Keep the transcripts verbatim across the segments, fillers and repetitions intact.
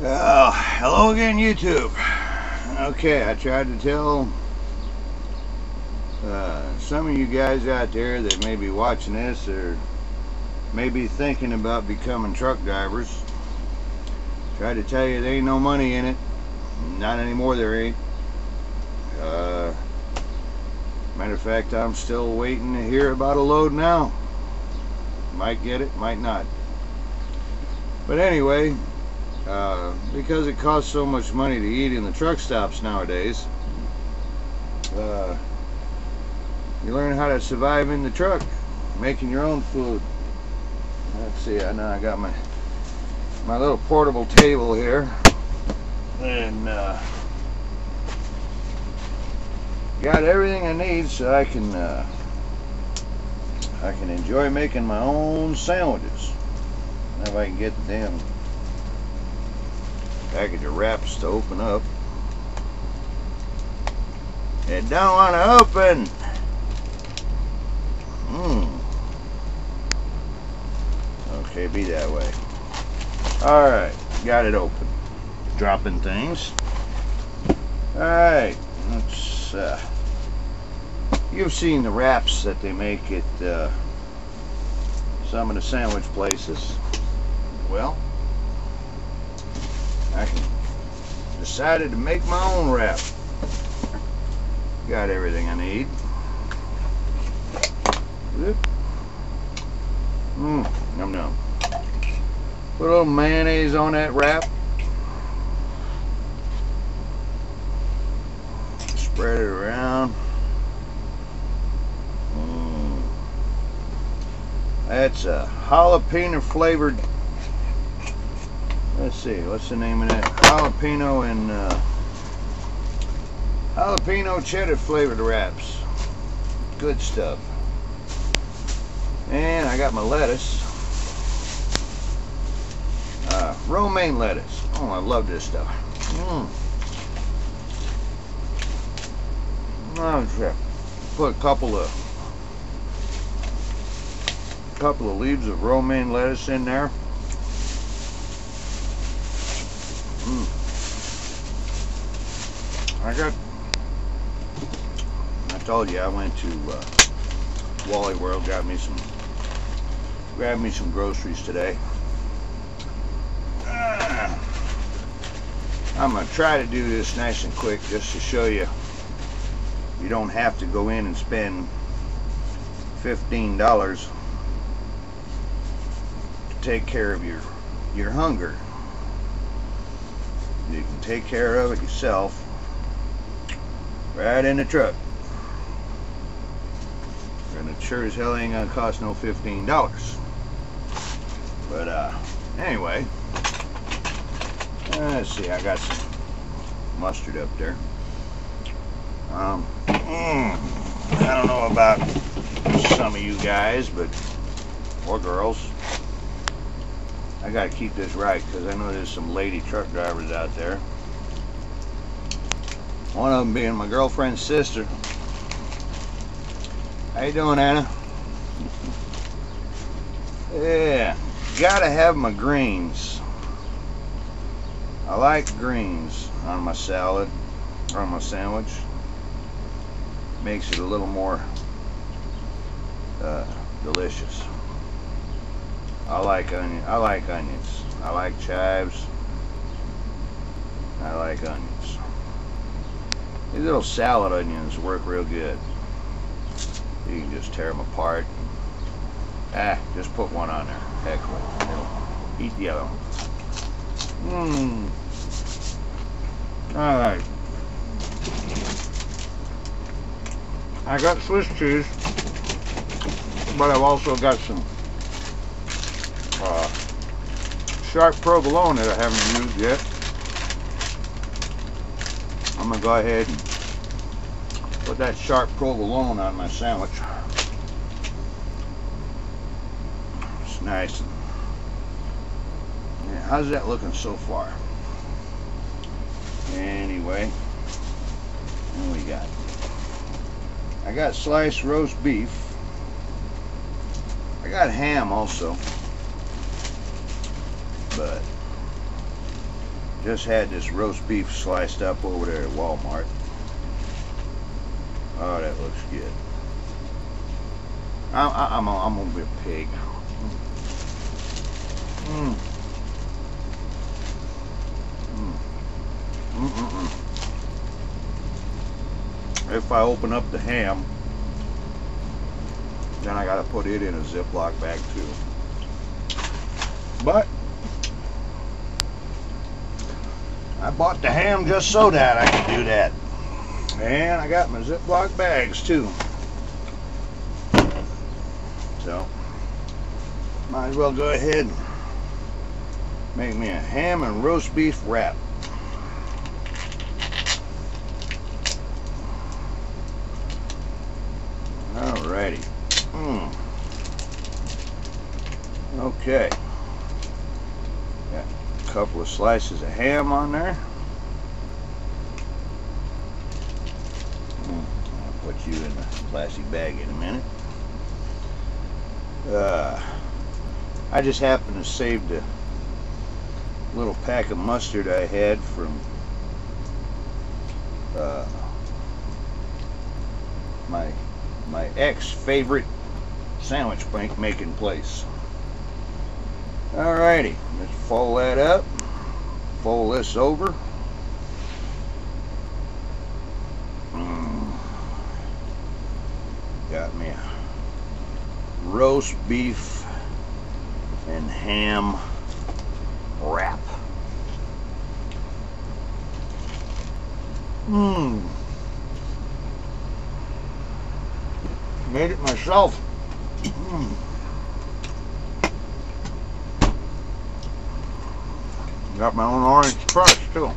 Uh, hello again, YouTube. Okay, I tried to tell uh, some of you guys out there that may be watching this or may be thinking about becoming truck drivers. Tried to tell you there ain't no money in it. Not anymore, there ain't. Uh, matter of fact, I'm still waiting to hear about a load now. Might get it, might not. But anyway, uh, because it costs so much money to eat in the truck stops nowadays, uh, you learn how to survive in the truck, making your own food. Let's see, I know I got my my little portable table here, and uh, got everything I need so I can uh, I can enjoy making my own sandwiches. If I can get the damn package of wraps to open up. It don't want to open. Hmm. Okay, be that way. Alright, got it open. Dropping things. Alright, let's uh you've seen the wraps that they make at uh, some of the sandwich places. Well, I can decided to make my own wrap. Got everything I need. Mmm, num num. Put a little mayonnaise on that wrap. Spread it around. Mm. That's a jalapeno flavored. Let's see, what's the name of that? Jalapeno and uh, jalapeno cheddar flavored wraps. Good stuff. And I got my lettuce. Uh, romaine lettuce. Oh, I love this stuff. Mm. Oh, put a couple of couple of leaves of romaine lettuce in there. Mm. I got, I told you I went to uh, Wally World, got me some, grabbed me some groceries today. Uh, I'm going to try to do this nice and quick just to show you you don't have to go in and spend fifteen dollars to take care of your, your hunger. You can take care of it yourself right in the truck. And it sure as hell ain't gonna cost no fifteen dollars. But uh, anyway, let's see, I got some mustard up there. Um, mm, I don't know about some of you guys, but or girls. I gotta keep this right because I know there's some lady truck drivers out there. One of them being my girlfriend's sister. How you doing, Anna? Yeah, gotta have my greens. I like greens on my salad or on my sandwich. Makes it a little more uh, delicious. I like onion. I like onions. I like chives. I like onions. These little salad onions work real good. You can just tear them apart. Ah, just put one on there. Heck with it. It'll eat the other one. Mmm. All right. I got Swiss cheese, but I've also got some Uh, sharp provolone that I haven't used yet. I'm gonna go ahead and put that sharp provolone on my sandwich. It's nice. Yeah, how's that looking so far? Anyway, what we got? I got sliced roast beef. I got ham also. But Just had this roast beef sliced up over there at Walmart. Oh, that looks good. I, I, I'm, a, I'm gonna be a pig. Mm. Mm. Mm -mm -mm. If I open up the ham, then I gotta put it in a Ziploc bag too. But I bought the ham just so that I could do that. And I got my Ziploc bags too. So, might as well go ahead and make me a ham and roast beef wrap. Alrighty. Mm. Okay. Got a couple of slices of ham on there. I'll put you in the plastic bag in a minute. Uh, I just happened to save the little pack of mustard I had from uh, my my ex favorite sandwich making place. Alrighty, let's fold that up, fold this over. Mm. Got me a roast beef and ham wrap. Mmm. Made it myself. Mm. Got my own orange crush too.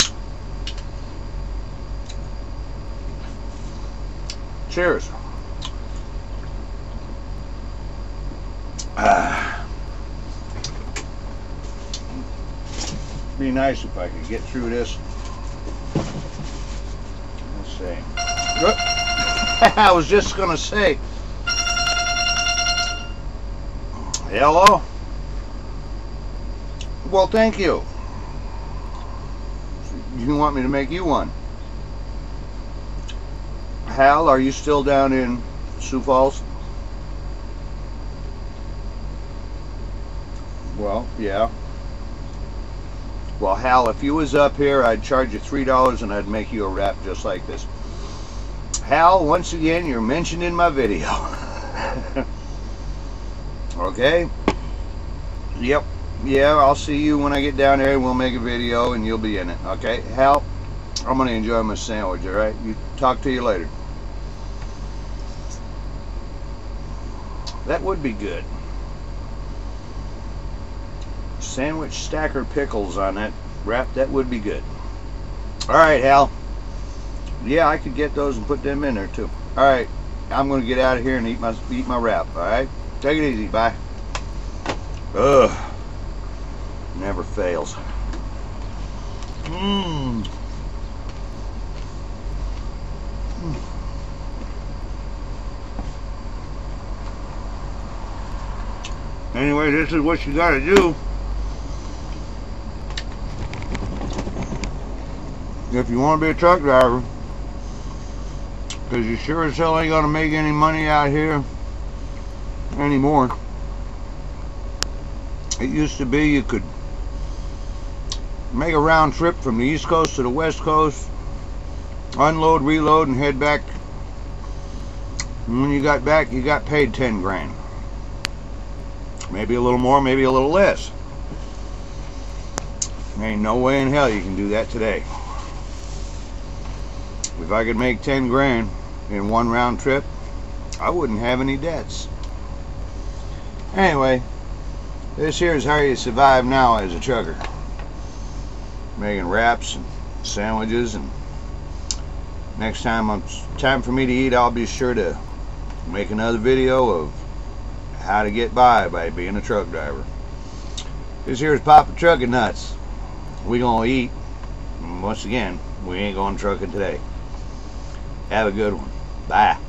Cheers. Ah. Be nice if I could get through this. Let's see. I was just gonna say. Hello? Well, thank you. You want me to make you one? Hal, are you still down in Sioux Falls? Well, yeah. Well, Hal, if you was up here, I'd charge you three dollars and I'd make you a wrap just like this. Hal, once again, you're mentioned in my video. Okay? Yep. Yeah, I'll see you when I get down there and we'll make a video and you'll be in it. Okay? Hal, I'm going to enjoy my sandwich, alright? You talk to you later. That would be good. Sandwich stacker pickles on that wrap, that would be good. Alright, Hal. Yeah, I could get those and put them in there too. Alright, I'm going to get out of here and eat my, eat my wrap, alright? Take it easy, bye. Ugh. Never fails. Mmm. Anyway, this is what you gotta do if you want to be a truck driver, because you sure as hell ain't gonna make any money out here anymore. It used to be you could make a round trip from the East Coast to the West Coast, unload, reload, and head back. And when you got back, you got paid ten grand. Maybe a little more, maybe a little less. There ain't no way in hell you can do that today. If I could make ten grand in one round trip, I wouldn't have any debts. Anyway, this here is how you survive now as a trucker. Making wraps and sandwiches, and next time it's time for me to eat, I'll be sure to make another video of how to get by by being a truck driver. This here is GrampaTruckinutts. We gonna eat. Once again, we ain't going trucking today. Have a good one. Bye.